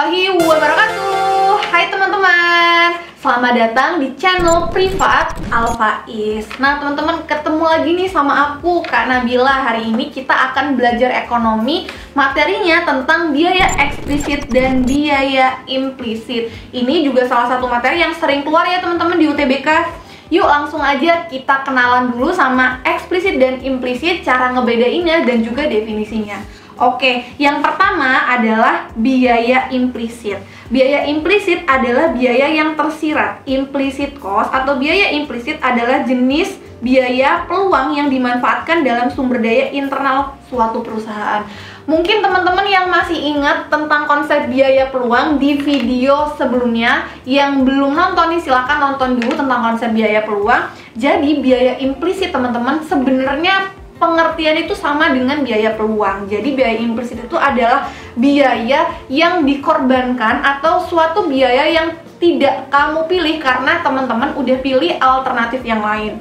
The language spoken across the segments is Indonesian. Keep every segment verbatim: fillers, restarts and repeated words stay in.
warahmatullahi wabarakatuh. Hai teman-teman, selamat datang di channel privat Alfaiz. Nah teman-teman, ketemu lagi nih sama aku Kak Nabila. Hari ini kita akan belajar ekonomi. Materinya tentang biaya eksplisit dan biaya implisit. Ini juga salah satu materi yang sering keluar ya teman-teman di U T B K. Yuk langsung aja kita kenalan dulu sama eksplisit dan implisit, cara ngebedainnya dan juga definisinya. Oke, yang pertama adalah biaya implisit. Biaya implisit adalah biaya yang tersirat. Implicit cost atau biaya implisit adalah jenis biaya peluang yang dimanfaatkan dalam sumber daya internal suatu perusahaan. Mungkin teman-teman yang masih ingat tentang konsep biaya peluang di video sebelumnya. Yang belum nonton nih silahkan nonton dulu tentang konsep biaya peluang. Jadi biaya implisit teman-teman sebenarnya pengertian itu sama dengan biaya peluang. Jadi biaya implisit itu adalah biaya yang dikorbankan atau suatu biaya yang tidak kamu pilih karena teman-teman udah pilih alternatif yang lain.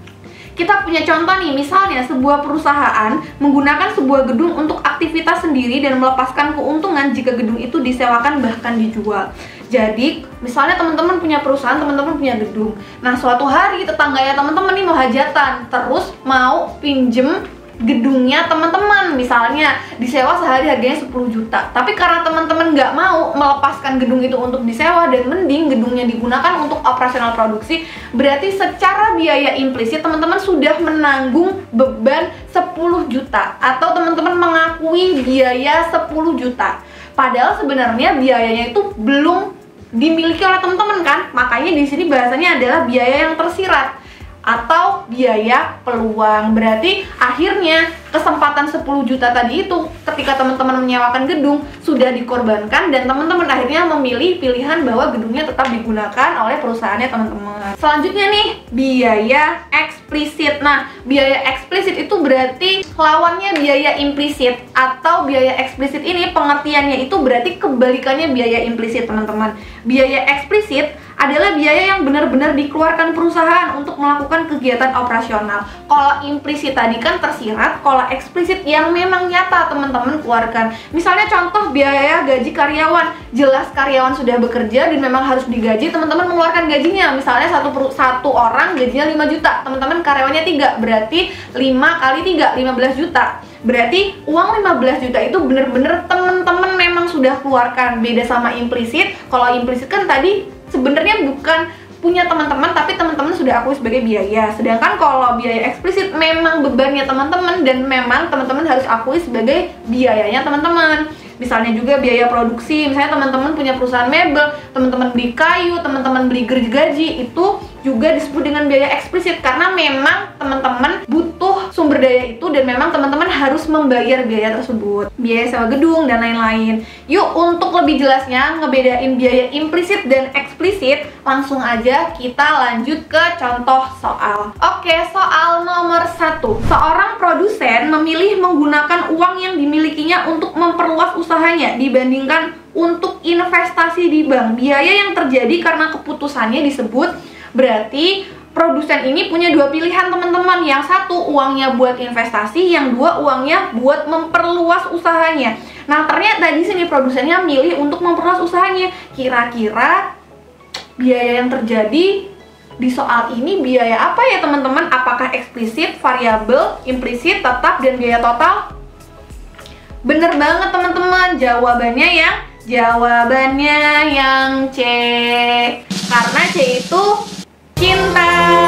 Kita punya contoh nih, misalnya sebuah perusahaan menggunakan sebuah gedung untuk aktivitas sendiri dan melepaskan keuntungan jika gedung itu disewakan bahkan dijual. Jadi, misalnya teman-teman punya perusahaan, teman-teman punya gedung. Nah, suatu hari tetangganya teman-teman nih mau hajatan, terus mau pinjem gedungnya teman-teman, misalnya disewa sehari harganya sepuluh juta. Tapi karena teman-teman nggak mau melepaskan gedung itu untuk disewa dan mending gedungnya digunakan untuk operasional produksi, berarti secara biaya implisit teman-teman sudah menanggung beban sepuluh juta atau teman-teman mengakui biaya sepuluh juta. Padahal sebenarnya biayanya itu belum dimiliki oleh teman-teman kan? Makanya di sini bahasanya adalah biaya yang tersirat atau biaya peluang. Berarti akhirnya kesempatan sepuluh juta tadi itu ketika teman-teman menyewakan gedung sudah dikorbankan dan teman-teman akhirnya memilih pilihan bahwa gedungnya tetap digunakan oleh perusahaannya teman-teman. Selanjutnya nih, biaya eksplisit. Nah, biaya eksplisit itu berarti lawannya biaya implisit atau biaya eksplisit ini pengertiannya itu berarti kebalikannya biaya implisit teman-teman. Biaya eksplisit adalah biaya yang benar-benar dikeluarkan perusahaan untuk melakukan kegiatan operasional. Kalau implisit tadi kan tersirat, kalau eksplisit yang memang nyata teman-teman keluarkan. Misalnya contoh biaya gaji karyawan, jelas karyawan sudah bekerja dan memang harus digaji, teman-teman mengeluarkan gajinya. Misalnya satu satu orang gajinya lima juta, teman-teman karyawannya tiga, berarti lima kali tiga, lima belas juta. Berarti uang lima belas juta itu bener-bener temen-temen memang sudah keluarkan. Beda sama implisit. Kalau implisit kan tadi sebenarnya bukan punya teman-teman, tapi teman-teman sudah akui sebagai biaya. Sedangkan kalau biaya eksplisit memang bebannya teman-teman dan memang teman-teman harus akui sebagai biayanya teman-teman. Misalnya juga biaya produksi, misalnya teman-teman punya perusahaan mebel, teman-teman beli kayu, teman-teman beli gergaji, itu juga disebut dengan biaya eksplisit karena memang teman-teman butuh sumber daya itu dan memang teman-teman harus membayar biaya tersebut, biaya sewa gedung dan lain-lain. Yuk untuk lebih jelasnya ngebedain biaya implisit dan eksplisit, langsung aja kita lanjut ke contoh soal. Oke, soal nomor satu. Seorang produsen memilih menggunakan uang yang dimilikinya untuk memperluas usahanya dibandingkan untuk investasi di bank. Biaya yang terjadi karena keputusannya disebut. Berarti produsen ini punya dua pilihan teman-teman. Yang satu uangnya buat investasi, yang dua uangnya buat memperluas usahanya. Nah ternyata di sini produsennya milih untuk memperluas usahanya. Kira-kira biaya yang terjadi di soal ini biaya apa ya teman-teman? Apakah eksplisit, variabel, implisit, tetap, dan biaya total? Bener banget teman-teman, jawabannya yang jawabannya yang C. Karena C itu cinta.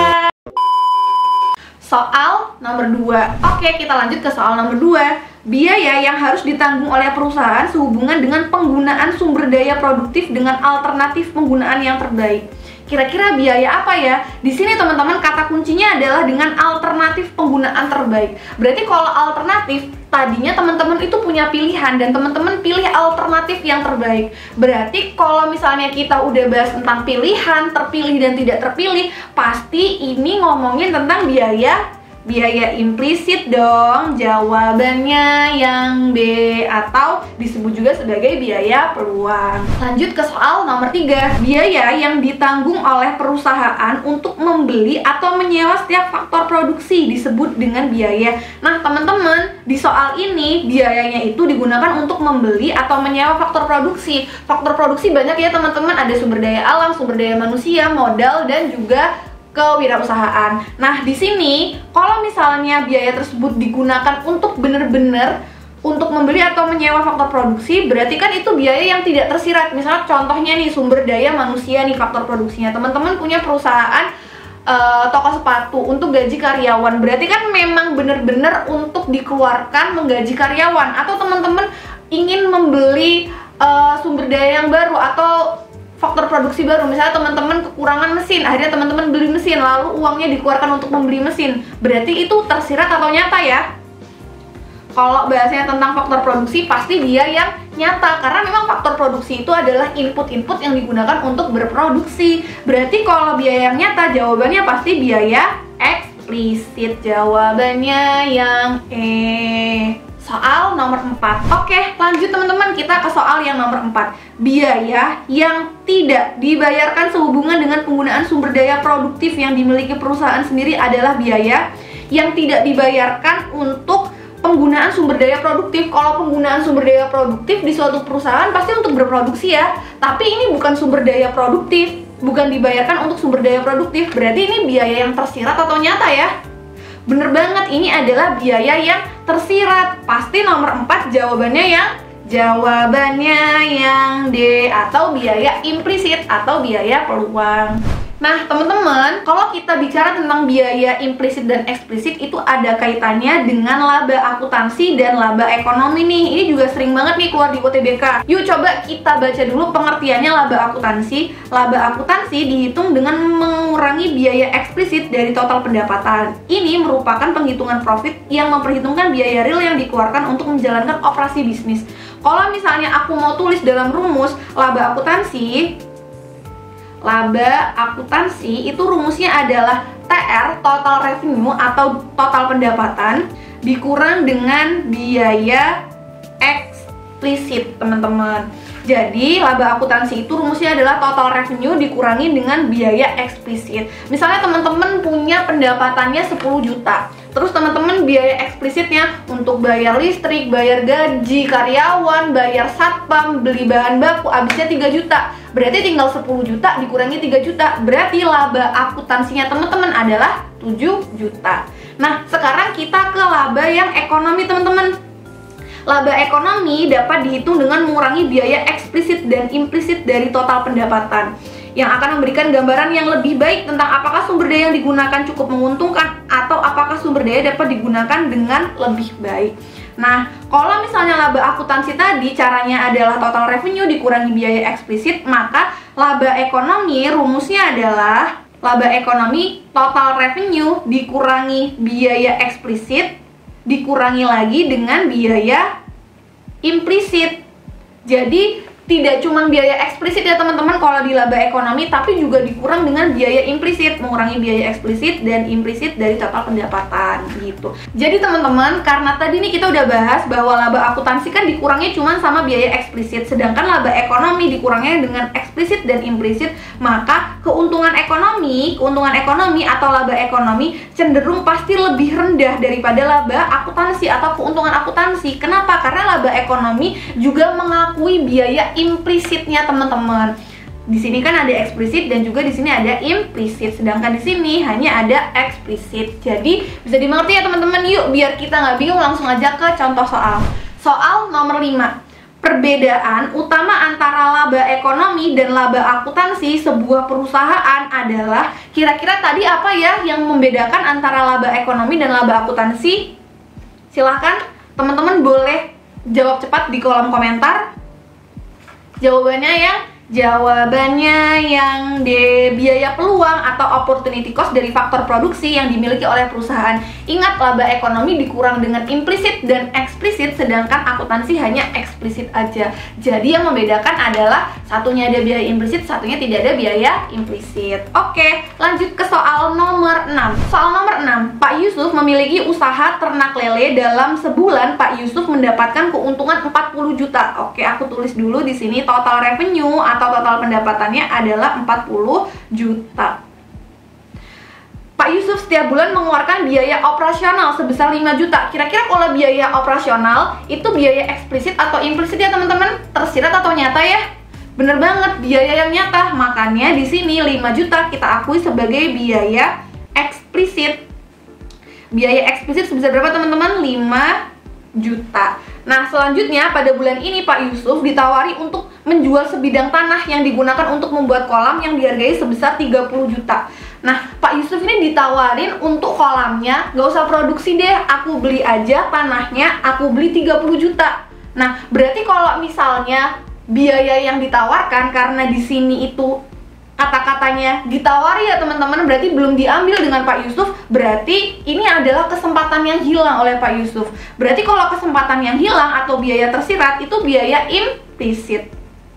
Soal nomor dua. Oke, kita lanjut ke soal nomor dua. Biaya yang harus ditanggung oleh perusahaan sehubungan dengan penggunaan sumber daya produktif dengan alternatif penggunaan yang terbaik. Kira-kira biaya apa ya? Di sini teman-teman kata kuncinya adalah dengan alternatif penggunaan terbaik. Berarti kalau alternatif tadinya teman-teman itu punya pilihan dan teman-teman pilih alternatif yang terbaik. Berarti kalau misalnya kita udah bahas tentang pilihan, terpilih dan tidak terpilih, pasti ini ngomongin tentang biaya Biaya implisit dong, jawabannya yang B, atau disebut juga sebagai biaya peluang. Lanjut ke soal nomor tiga. Biaya yang ditanggung oleh perusahaan untuk membeli atau menyewa setiap faktor produksi disebut dengan biaya. Nah teman-teman, di soal ini biayanya itu digunakan untuk membeli atau menyewa faktor produksi. Faktor produksi banyak ya teman-teman, ada sumber daya alam, sumber daya manusia, modal, dan juga kewirausahaan. Nah, di sini kalau misalnya biaya tersebut digunakan untuk benar-benar untuk membeli atau menyewa faktor produksi, berarti kan itu biaya yang tidak tersirat. Misalnya contohnya nih, sumber daya manusia nih faktor produksinya. Teman-teman punya perusahaan uh, toko sepatu untuk gaji karyawan, berarti kan memang benar-benar untuk dikeluarkan menggaji karyawan. Atau teman-teman ingin membeli uh, sumber daya yang baru atau faktor produksi baru, misalnya teman-teman kekurangan mesin, akhirnya teman-teman beli mesin, lalu uangnya dikeluarkan untuk membeli mesin, berarti itu tersirat atau nyata ya? Kalau bahasanya tentang faktor produksi, pasti dia yang nyata, karena memang faktor produksi itu adalah input-input yang digunakan untuk berproduksi. Berarti kalau biaya yang nyata, jawabannya pasti biaya eksplisit. Jawabannya yang E. Soal nomor empat. Oke, lanjut teman-teman, kita ke soal yang nomor empat. Biaya yang tidak dibayarkan sehubungan dengan penggunaan sumber daya produktif yang dimiliki perusahaan sendiri adalah biaya yang tidak dibayarkan untuk penggunaan sumber daya produktif. Kalau penggunaan sumber daya produktif di suatu perusahaan pasti untuk berproduksi ya, tapi ini bukan sumber daya produktif, bukan dibayarkan untuk sumber daya produktif. Berarti ini biaya yang tersirat atau nyata ya? Bener banget, ini adalah biaya yang tersirat. Pasti nomor empat jawabannya yang jawabannya yang D, atau biaya implisit atau biaya peluang. Nah teman-teman, kalau kita bicara tentang biaya implisit dan eksplisit, itu ada kaitannya dengan laba akuntansi dan laba ekonomi nih. Ini juga sering banget nih keluar di U T B K. Yuk coba kita baca dulu pengertiannya laba akuntansi. Laba akuntansi dihitung dengan mengurangi biaya eksplisit dari total pendapatan. Ini merupakan penghitungan profit yang memperhitungkan biaya real yang dikeluarkan untuk menjalankan operasi bisnis. Kalau misalnya aku mau tulis dalam rumus laba akuntansi, laba akuntansi itu rumusnya adalah T R, total revenue atau total pendapatan, dikurang dengan biaya eksplisit, teman-teman. Jadi laba akuntansi itu rumusnya adalah total revenue dikurangi dengan biaya eksplisit. Misalnya teman-teman punya pendapatannya sepuluh juta, terus teman-teman biaya eksplisitnya untuk bayar listrik, bayar gaji karyawan, bayar satpam, beli bahan baku, habisnya tiga juta. Berarti tinggal sepuluh juta dikurangi tiga juta. Berarti laba akuntansinya teman-teman adalah tujuh juta. Nah, sekarang kita ke laba yang ekonomi, teman-teman. Laba ekonomi dapat dihitung dengan mengurangi biaya eksplisit dan implisit dari total pendapatan, yang akan memberikan gambaran yang lebih baik tentang apakah sumber daya yang digunakan cukup menguntungkan atau apakah sumber daya dapat digunakan dengan lebih baik. Nah, kalau misalnya laba akuntansi tadi caranya adalah total revenue dikurangi biaya eksplisit, maka laba ekonomi rumusnya adalah laba ekonomi total revenue dikurangi biaya eksplisit dikurangi lagi dengan biaya implisit. Jadi tidak cuma biaya eksplisit ya teman-teman kalau di laba ekonomi, tapi juga dikurang dengan biaya implisit, mengurangi biaya eksplisit dan implisit dari total pendapatan gitu. Jadi teman-teman, karena tadi nih kita udah bahas bahwa laba akuntansi kan dikurangnya cuma sama biaya eksplisit, sedangkan laba ekonomi dikurangnya dengan eksplisit dan implisit, maka keuntungan ekonomi, keuntungan ekonomi atau laba ekonomi cenderung pasti lebih rendah daripada laba akuntansi atau keuntungan akuntansi. Kenapa? Karena laba ekonomi juga mengakui biaya implisitnya teman-teman. Di sini kan ada eksplisit dan juga di sini ada implisit, sedangkan di sini hanya ada eksplisit. Jadi bisa dimengerti ya teman-teman. Yuk biar kita nggak bingung, langsung aja ke contoh soal. Soal nomor lima. Perbedaan utama antara laba ekonomi dan laba akuntansi sebuah perusahaan adalah, kira-kira tadi apa ya yang membedakan antara laba ekonomi dan laba akuntansi? Silahkan teman-teman boleh jawab cepat di kolom komentar. Jawabannya yang Jawabannya yang D, biaya peluang atau opportunity cost dari faktor produksi yang dimiliki oleh perusahaan. Ingat, laba ekonomi dikurang dengan implisit dan eksplisit, sedangkan akuntansi hanya eksplisit aja. Jadi yang membedakan adalah satunya ada biaya implisit, satunya tidak ada biaya implisit. Oke, lanjut ke soal nomor enam. Soal nomor enam, Pak Yusuf memiliki usaha ternak lele. Dalam sebulan Pak Yusuf mendapatkan keuntungan empat puluh juta. Oke, aku tulis dulu di sini total revenue atau total pendapatannya adalah empat puluh juta. Pak Yusuf setiap bulan mengeluarkan biaya operasional sebesar lima juta. Kira-kira kalau biaya operasional itu biaya eksplisit atau implisit ya teman-teman? Tersirat atau nyata ya? Bener banget, biaya yang nyata. Makanya di sini lima juta kita akui sebagai biaya eksplisit. Biaya eksplisit sebesar berapa teman-teman? lima juta. Nah, selanjutnya pada bulan ini Pak Yusuf ditawari untuk menjual sebidang tanah yang digunakan untuk membuat kolam yang dihargai sebesar tiga puluh juta. Nah, Pak Yusuf ini ditawarin untuk kolamnya, gak usah produksi deh, aku beli aja tanahnya, aku beli tiga puluh juta. Nah, berarti kalau misalnya biaya yang ditawarkan, karena di sini itu kata-katanya ditawari ya teman-teman, berarti belum diambil dengan Pak Yusuf, berarti ini adalah kesempatan yang hilang oleh Pak Yusuf. Berarti kalau kesempatan yang hilang atau biaya tersirat itu biaya implisit.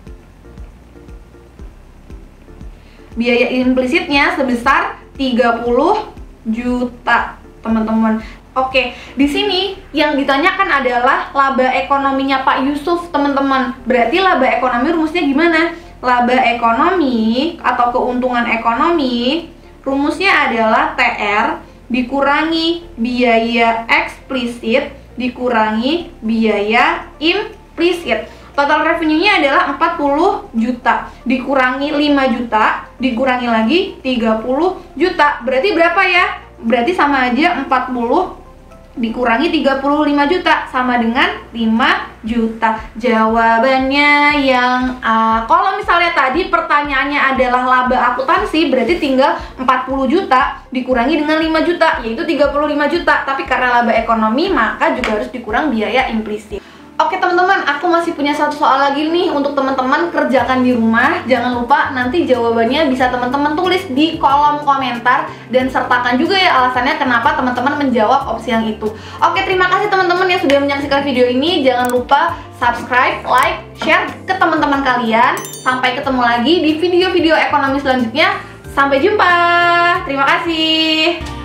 Biaya implisitnya sebesar tiga puluh juta, teman-teman. Oke, di sini yang ditanyakan adalah laba ekonominya Pak Yusuf, teman-teman. Berarti laba ekonomi rumusnya gimana? Laba ekonomi atau keuntungan ekonomi rumusnya adalah T R dikurangi biaya eksplisit dikurangi biaya implisit. Total revenue-nya adalah empat puluh juta dikurangi lima juta dikurangi lagi tiga puluh juta. Berarti berapa ya? Berarti sama aja empat puluh dikurangi tiga puluh lima juta sama dengan lima juta. Jawabannya yang A. Kalau misalnya tadi pertanyaannya adalah laba akuntansi, berarti tinggal empat puluh juta dikurangi dengan lima juta, yaitu tiga puluh lima juta. Tapi karena laba ekonomi, maka juga harus dikurang biaya implisit. Oke teman-teman, aku masih punya satu soal lagi nih untuk teman-teman kerjakan di rumah. Jangan lupa nanti jawabannya bisa teman-teman tulis di kolom komentar dan sertakan juga ya alasannya kenapa teman-teman menjawab opsi yang itu. Oke, terima kasih teman-teman yang sudah menyaksikan video ini. Jangan lupa subscribe, like, share ke teman-teman kalian. Sampai ketemu lagi di video-video ekonomi selanjutnya. Sampai jumpa. Terima kasih.